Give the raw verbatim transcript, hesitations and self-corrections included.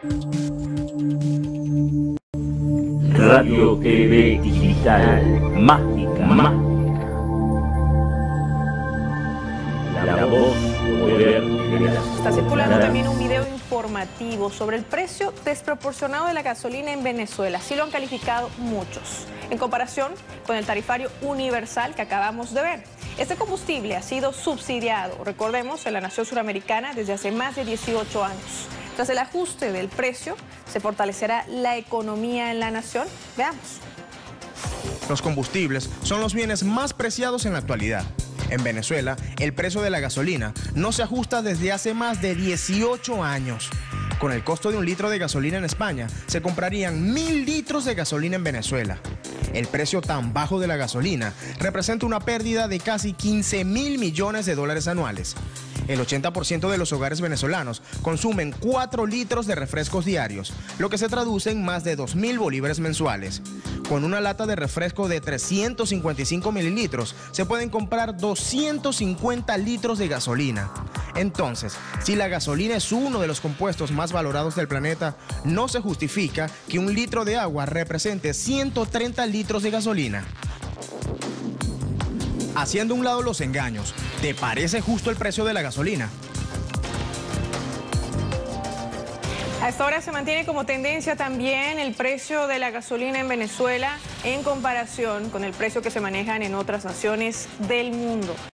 Radio T V Digital, mágica, mágica. La voz, poder de la... Está circulando también un video informativo sobre el precio desproporcionado de la gasolina en Venezuela. Así lo han calificado muchos, en comparación con el tarifario universal que acabamos de ver. Este combustible ha sido subsidiado, recordemos, en la nación suramericana desde hace más de dieciocho años. Tras el ajuste del precio, ¿se fortalecerá la economía en la nación? Veamos. Los combustibles son los bienes más preciados en la actualidad. En Venezuela, el precio de la gasolina no se ajusta desde hace más de dieciocho años. Con el costo de un litro de gasolina en España, se comprarían mil litros de gasolina en Venezuela. El precio tan bajo de la gasolina representa una pérdida de casi quince mil millones de dólares anuales. El ochenta por ciento de los hogares venezolanos consumen cuatro litros de refrescos diarios, lo que se traduce en más de dos mil bolívares mensuales. Con una lata de refresco de trescientos cincuenta y cinco mililitros, se pueden comprar doscientos cincuenta litros de gasolina. Entonces, si la gasolina es uno de los compuestos más valorados del planeta, no se justifica que un litro de agua represente ciento treinta litros de gasolina. Haciendo a un lado los engaños, ¿te parece justo el precio de la gasolina? A esta hora se mantiene como tendencia también el precio de la gasolina en Venezuela en comparación con el precio que se manejan en otras naciones del mundo.